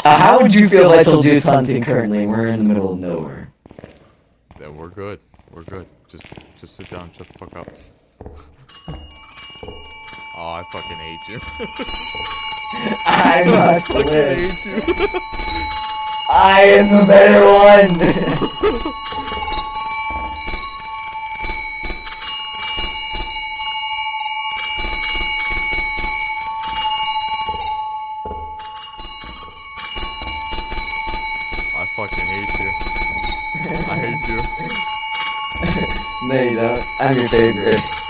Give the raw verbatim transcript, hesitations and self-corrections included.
Uh, how would you feel if I told you it's hunting currently and we're in the middle of nowhere? Then we're good. We're good. Just just sit down, shut the fuck up. Oh, I fucking hate you. I must I fucking live. hate you. I am the better one. I fucking hate you. I hate you. No, you don't. I'm your favorite.